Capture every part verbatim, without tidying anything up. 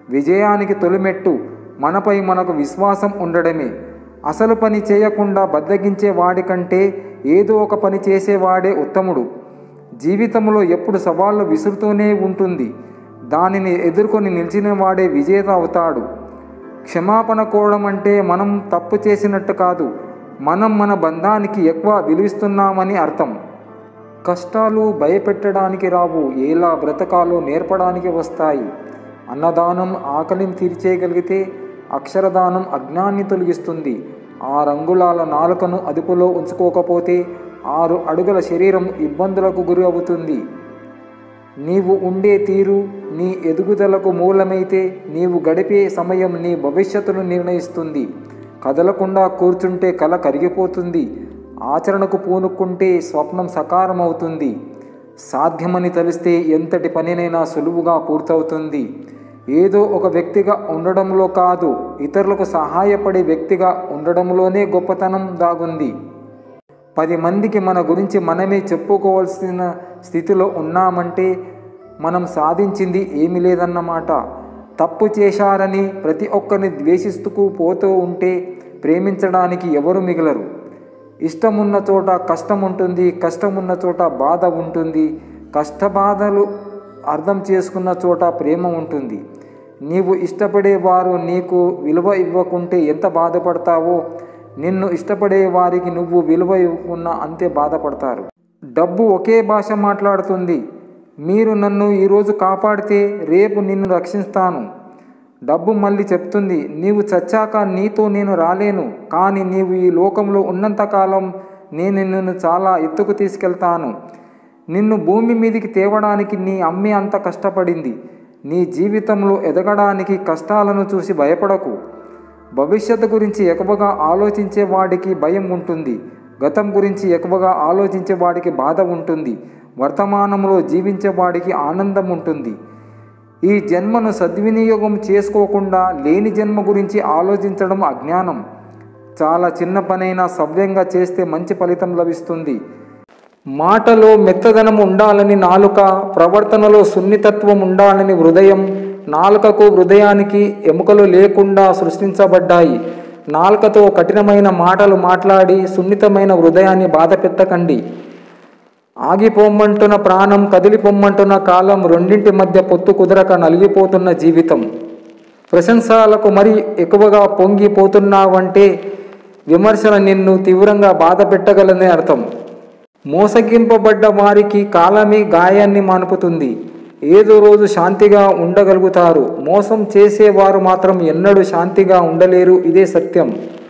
విజయానికి తొలిమెట్టు మనపై మనకు విశ్వాసం ఉండడమే. అసలు పని చేయకుండా బద్దగించే వాడికంటే ఏదో ఒక పని చేసేవాడే ఉత్తముడు. జీవితంలో ఎప్పుడు సవాళ్ళు విసురుతూనే ఉంటుంది. దానిని ఎదుర్కొని నిలిచిన వాడే విజేత అవుతాడు. క్షమాపణ కోరడం అంటే మనం తప్పు చేసినట్టు కాదు, మనం మన బంధానికి ఎక్కువ విలువిస్తున్నామని అర్థం. కష్టాలు భయపెట్టడానికి రావు, ఎలా బ్రతకాలో నేర్పడానికి వస్తాయి. అన్నదానం ఆకలిని తీర్చేయగలిగితే అక్షరదానం అజ్ఞాన్ని తొలగిస్తుంది. ఆ రంగులాల నాలుకను అదుపులో ఉంచుకోకపోతే ఆరు అడుగుల శరీరం ఇబ్బందులకు గురి అవుతుంది. నీవు ఉండే తీరు నీ ఎదుగుదలకు మూలమైతే నీవు గడిపే సమయం నీ భవిష్యత్తును నిర్ణయిస్తుంది. కదలకుండా కూర్చుంటే కల కరిగిపోతుంది. ఆచరణకు పూనుకుంటే స్వప్నం సకారం అవుతుంది. సాధ్యమని తలిస్తే ఎంతటి పనినైనా సులువుగా పూర్తవుతుంది. ఏదో ఒక వ్యక్తిగా ఉండడంలో కాదు, ఇతరులకు సహాయపడే వ్యక్తిగా ఉండడంలోనే గొప్పతనం దాగుంది. పది మందికి మన గురించి మనమే చెప్పుకోవాల్సిన స్థితిలో ఉన్నామంటే మనం సాధించింది ఏమీ లేదన్నమాట. తప్పు చేశారని ప్రతి ఒక్కరిని ద్వేషిస్తూ పోతూ ఉంటే ప్రేమించడానికి ఎవరు మిగలరు. ఇష్టమున్న చోట కష్టం ఉంటుంది, కష్టమున్న చోట బాధ ఉంటుంది. కష్టబాధలు అర్థం చేసుకున్న చోట ప్రేమ ఉంటుంది. నీవు ఇష్టపడేవారు నీకు విలువ ఇవ్వకుంటే ఎంత బాధపడతావో, నిన్ను ఇష్టపడే వారికి నువ్వు విలువ ఇవ్వకున్నా అంతే బాధపడతారు. డబ్బు ఒకే భాష మాట్లాడుతుంది. మీరు నన్ను ఈరోజు కాపాడితే రేపు నిన్ను రక్షిస్తాను. డబ్బు మళ్ళీ చెప్తుంది, నీవు చచ్చాక నీతో నేను రాలేను, కానీ నీవు ఈ లోకంలో ఉన్నంతకాలం నేను నిన్ను చాలా ఎత్తుకు తీసుకెళ్తాను. నిన్ను భూమి మీదికి తేవడానికి నీ అమ్మే అంత కష్టపడింది. నీ జీవితంలో ఎదగడానికి కష్టాలను చూసి భయపడకు. భవిష్యత్తు గురించి ఎక్కువగా ఆలోచించే వాడికి భయం ఉంటుంది. గతం గురించి ఎక్కువగా ఆలోచించే వాడికి బాధ ఉంటుంది. వర్తమానంలో జీవించే వాడికి ఆనందం ఉంటుంది. ఈ జన్మను సద్వినియోగం చేసుకోకుండా లేని జన్మ గురించి ఆలోచించడం అజ్ఞానం. చాలా చిన్న పనైనా సవ్యంగా చేస్తే మంచి ఫలితం లభిస్తుంది. మాటలో మెత్తదనం ఉండాలని నాలుక, ప్రవర్తనలో సున్నితత్వం ఉండాలని హృదయం. నాలుకకు హృదయానికి ఎముకలు లేకుండా సృష్టించబడ్డాయి. నాలుకతో కఠినమైన మాటలు మాట్లాడి సున్నితమైన హృదయాన్ని బాధ పెట్టకండి. ఆగిపోమ్మంటున్న ప్రాణం, కదిలిపోమ్మంటున్న కాలం, రెండింటి మధ్య పొత్తు కుదరక నలిగిపోతున్న జీవితం. ప్రశంసలకు మరీ ఎక్కువగా పొంగిపోతున్నావంటే విమర్శన నిన్ను తీవ్రంగా బాధ పెట్టగలనే అర్థం. మోసగింపబడ్డ వారికి కాలమే గాయాన్ని మాన్పుతుంది. ఏదో రోజు శాంతిగా ఉండగలుగుతారు. మోసం చేసేవారు మాత్రం ఎన్నడూ శాంతిగా ఉండలేరు. ఇదే సత్యం.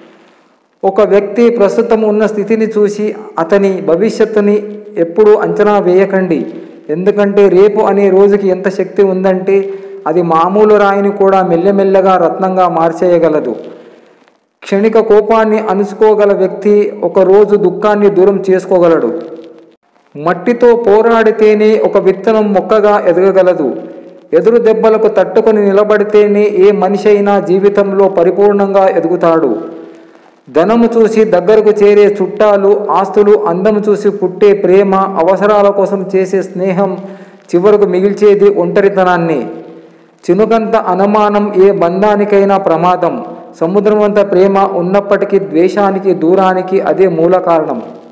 ఒక వ్యక్తి ప్రస్తుతం ఉన్న స్థితిని చూసి అతని భవిష్యత్తుని ఎప్పుడూ అంచనా వేయకండి. ఎందుకంటే రేపు అనే రోజుకి ఎంత శక్తి ఉందంటే అది మామూలు రాయిని కూడా మెల్లమెల్లగా రత్నంగా మార్చేయగలదు. క్షణిక కోపాన్ని అణుచుకోగల వ్యక్తి ఒకరోజు దుఃఖాన్ని దూరం చేసుకోగలడు. మట్టితో పోరాడితేనే ఒక విత్తనం మొక్కగా ఎదగగలదు. ఎదురు దెబ్బలకు తట్టుకొని నిలబడితేనే ఏ మనిషి అయినా జీవితంలో పరిపూర్ణంగా ఎదుగుతాడు. ధనము చూసి దగ్గరకు చేరే చుట్టాలు, ఆస్తులు, అందము చూసి పుట్టే ప్రేమ, అవసరాల కోసం చేసే స్నేహం చివరకు మిగిల్చేది ఒంటరితనాన్ని. చినుకంత అనుమానం ఏ బంధానికైనా ప్రమాదం. సముద్రమంత ప్రేమ ఉన్నప్పటికీ ద్వేషానికి, దూరానికి అదే మూల కారణం.